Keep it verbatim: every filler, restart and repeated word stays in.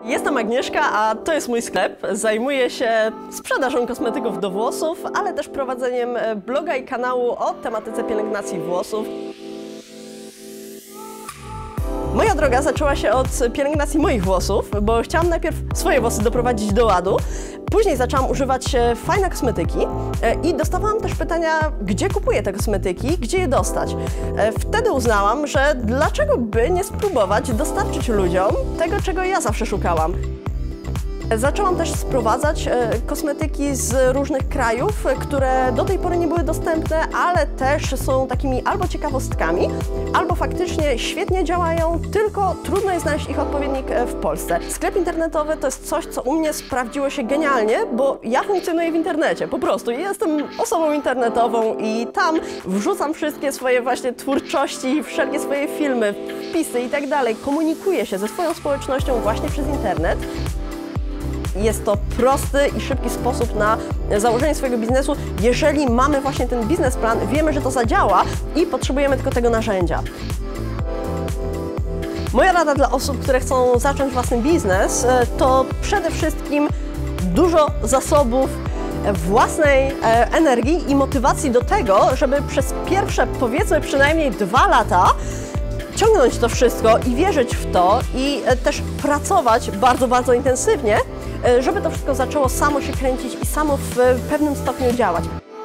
Jestem Agnieszka, a to jest mój sklep. Zajmuję się sprzedażą kosmetyków do włosów, ale też prowadzeniem bloga i kanału o tematyce pielęgnacji włosów. Moja droga zaczęła się od pielęgnacji moich włosów, bo chciałam najpierw swoje włosy doprowadzić do ładu. Później zaczęłam używać fajne kosmetyki i dostawałam też pytania, gdzie kupuję te kosmetyki, gdzie je dostać. Wtedy uznałam, że dlaczego by nie spróbować dostarczyć ludziom tego, czego ja zawsze szukałam. Zaczęłam też sprowadzać kosmetyki z różnych krajów, które do tej pory nie były dostępne, ale też są takimi albo ciekawostkami, albo faktycznie świetnie działają, tylko trudno jest znaleźć ich odpowiednik w Polsce. Sklep internetowy to jest coś, co u mnie sprawdziło się genialnie, bo ja funkcjonuję w internecie, po prostu. Jestem osobą internetową i tam wrzucam wszystkie swoje właśnie twórczości, wszelkie swoje filmy, wpisy i tak dalej. Komunikuję się ze swoją społecznością właśnie przez internet. Jest to prosty i szybki sposób na założenie swojego biznesu, jeżeli mamy właśnie ten biznesplan, wiemy, że to zadziała i potrzebujemy tylko tego narzędzia. Moja rada dla osób, które chcą zacząć własny biznes, to przede wszystkim dużo zasobów własnej energii i motywacji do tego, żeby przez pierwsze, powiedzmy przynajmniej dwa lata ciągnąć to wszystko i wierzyć w to i też pracować bardzo, bardzo intensywnie, żeby to wszystko zaczęło samo się kręcić i samo w pewnym stopniu działać.